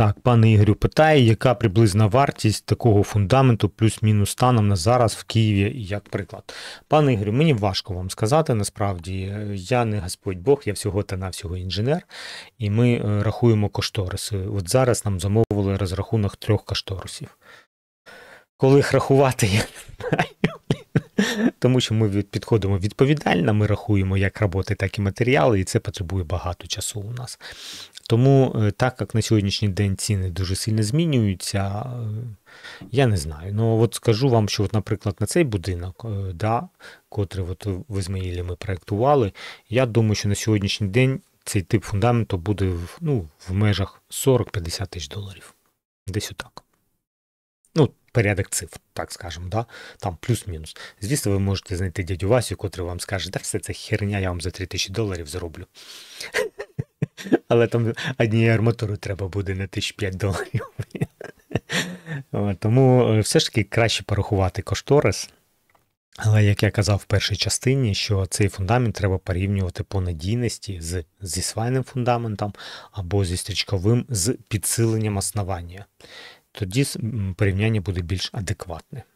Так, пане Ігорю питає, яка приблизна вартість такого фундаменту плюс-мінус станом на зараз в Києві, як приклад. Пане Ігорю, мені важко вам сказати, насправді, я не Господь Бог, я всього-навсього інженер, і ми рахуємо кошториси. От зараз нам замовили розрахунок 3 кошторисів. Коли їх рахувати, я не знаю. Тому що ми підходимо відповідально, ми рахуємо як роботи, так і матеріали, і це потребує багато часу у нас. Тому, так як на сьогоднішній день ціни дуже сильно змінюються, я не знаю. Ну, от скажу вам, що, от, наприклад, на цей будинок, котрий от в Ізмаїлі ми проєктували, я думаю, що на сьогоднішній день цей тип фундаменту буде в межах 40-50 тисяч доларів. Десь отак. Ну, порядок цифр, так скажемо, да? Там плюс-мінус. Звісно, ви можете знайти дядю Васю, котрий вам скаже, да все це херня, я вам за 3000 доларів зроблю. Але там однієї арматури треба буде на 1500 доларів. Тому все ж таки краще порахувати кошторис. Але, як я казав в першій частині, що цей фундамент треба порівнювати по надійності зі свайним фундаментом або зі стрічковим з підсиленням основання. Тоді порівняння буде більш адекватне.